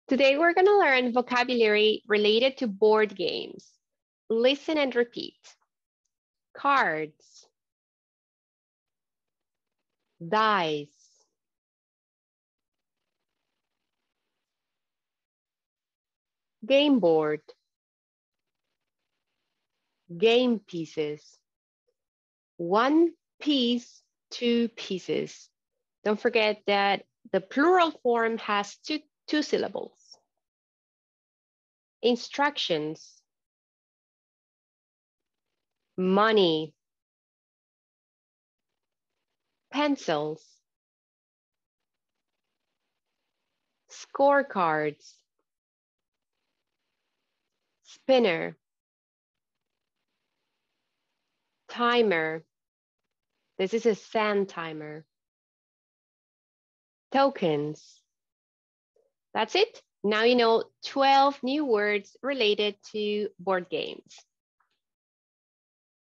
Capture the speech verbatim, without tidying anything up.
Today we're going to learn vocabulary related to board games. Listen and repeat. Cards, dice, game board, game pieces. One piece, two pieces. Don't forget that the plural form has two, two syllables. Instructions, money, pencils, scorecards, spinner, timer. This is a sand timer. Tokens. That's it. Now you know twelve new words related to board games.